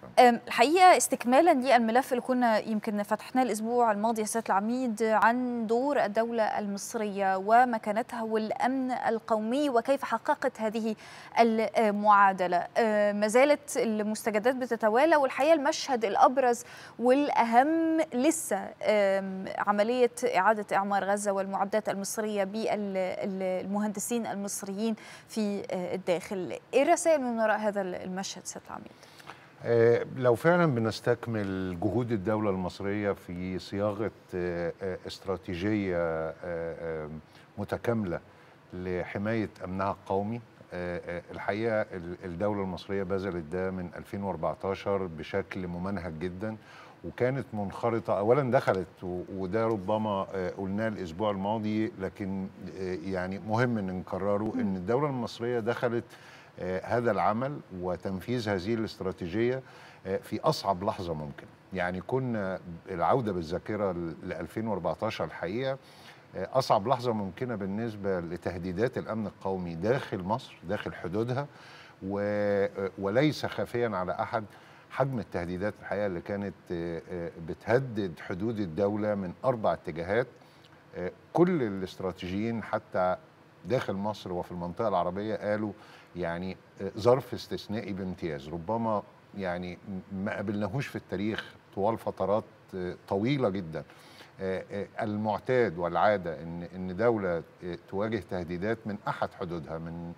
الحقيقة استكمالا للملف اللي كنا يمكن فتحناه الأسبوع الماضي يا سيادة العميد عن دور الدولة المصرية ومكانتها والأمن القومي وكيف حققت هذه المعادلة. ما زالت المستجدات بتتوالى، والحقيقة المشهد الأبرز والأهم لسه عملية إعادة إعمار غزة والمعدات المصرية بالمهندسين المصريين في الداخل. إيه الرسائل من وراء هذا المشهد سيادة العميد؟ لو فعلا بنستكمل جهود الدولة المصرية في صياغة استراتيجية متكاملة لحماية أمنها القومي، الحقيقة الدولة المصرية بذلت ده من 2014 بشكل ممنهج جدا، وكانت منخرطة. أولا دخلت، وده ربما قلناه الأسبوع الماضي لكن يعني مهم أن نكرره، أن الدولة المصرية دخلت هذا العمل وتنفيذ هذه الاستراتيجية في أصعب لحظة ممكن. يعني كنا العودة بالذاكرة ل 2014 الحقيقة أصعب لحظة ممكنة بالنسبة لتهديدات الأمن القومي داخل مصر، داخل حدودها، وليس خافيا على أحد حجم التهديدات الحقيقة اللي كانت بتهدد حدود الدولة من 4 اتجاهات. كل الاستراتيجيين حتى داخل مصر وفي المنطقة العربية قالوا يعني ظرف استثنائي بامتياز، ربما يعني ما قابلناهوش في التاريخ طوال فترات طويلة جدا. المعتاد والعادة ان دولة تواجه تهديدات من احد حدودها،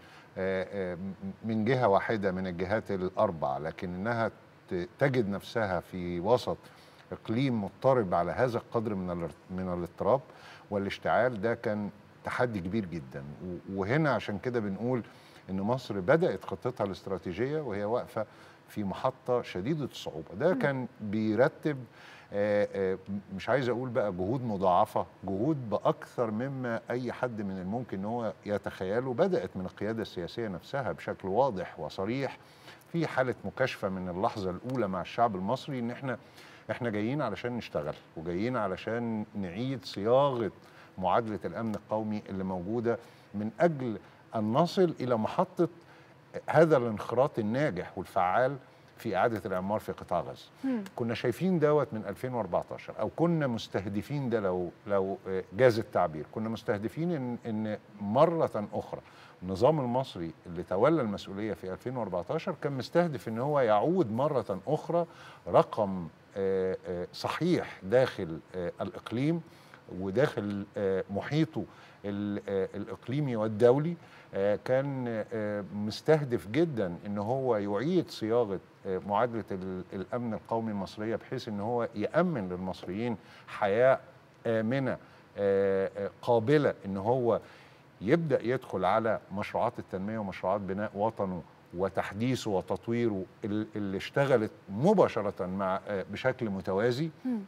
من جهة واحدة من الجهات الاربع، لكن انها تجد نفسها في وسط اقليم مضطرب على هذا القدر من الاضطراب والاشتعال، ده كان تحدي كبير جدا. وهنا عشان كده بنقول ان مصر بدأت خطتها الاستراتيجية وهي واقفة في محطة شديدة الصعوبة. ده كان بيرتب مش عايز اقول بقى جهود مضاعفة، جهود بأكثر مما اي حد من الممكن ان هو يتخيله. بدأت من القيادة السياسية نفسها بشكل واضح وصريح، في حالة مكاشفة من اللحظة الأولى مع الشعب المصري ان احنا جايين علشان نشتغل، وجايين علشان نعيد صياغة معادلة الأمن القومي اللي موجودة من أجل أن نصل إلى محطة هذا الانخراط الناجح والفعال في إعادة الإعمار في قطاع غزة. كنا شايفين دوت من 2014، أو كنا مستهدفين ده، لو جاز التعبير، كنا مستهدفين إن مرة أخرى النظام المصري اللي تولى المسؤولية في 2014 كان مستهدف إن هو يعود مرة أخرى رقم صحيح داخل الإقليم وداخل محيطه الإقليمي والدولي. كان مستهدف جدا ان هو يعيد صياغة معادلة الأمن القومي المصرية بحيث ان هو يأمن للمصريين حياة آمنة قابلة ان هو يبدأ يدخل على مشروعات التنمية ومشروعات بناء وطنه وتحديثه وتطويره اللي اشتغلت مباشرة مع بشكل متوازي.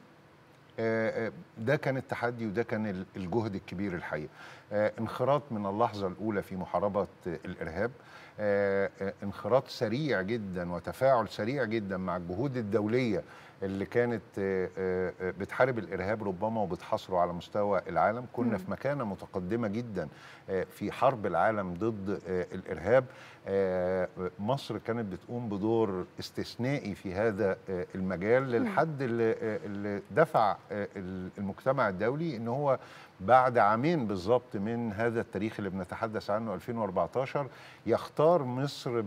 ده كان التحدي وده كان الجهد الكبير الحقيقة. انخراط من اللحظة الأولى في محاربة الإرهاب، انخراط سريع جدا وتفاعل سريع جدا مع الجهود الدولية اللي كانت بتحارب الإرهاب ربما وبتحاصره على مستوى العالم. كنا في مكانة متقدمة جدا في حرب العالم ضد الإرهاب. مصر كانت بتقوم بدور استثنائي في هذا المجال للحد اللي دفع المجتمع الدولي ان هو بعد عامين بالظبط من هذا التاريخ اللي بنتحدث عنه 2014 يختار مصر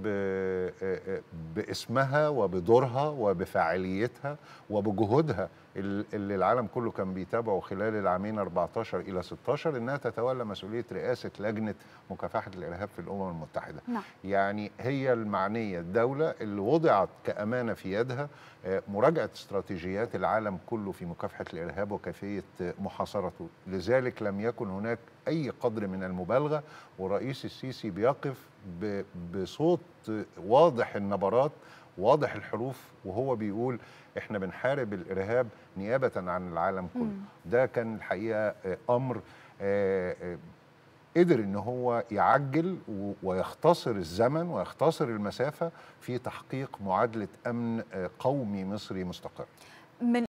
باسمها وبدورها وبفاعليتها وبجهودها اللي العالم كله كان بيتابعه خلال العامين 14 إلى 16 انها تتولى مسؤولية رئاسة لجنة مكافحة الإرهاب في الأمم المتحدة. يعني هي المعنية، الدولة اللي وضعت كأمانة في يدها مراجعة استراتيجيات العالم كله في مكافحة الإرهاب وكيفية محاصرته. لذلك لم يكن هناك أي قدر من المبالغة، والرئيس السيسي بيقف بصوت واضح النبرات واضح الحروف وهو بيقول احنا بنحارب الإرهاب نيابة عن العالم كله. ده كان الحقيقة أمر قدر ان هو يعجل ويختصر الزمن ويختصر المسافة في تحقيق معادلة أمن قومي مصري مستقر.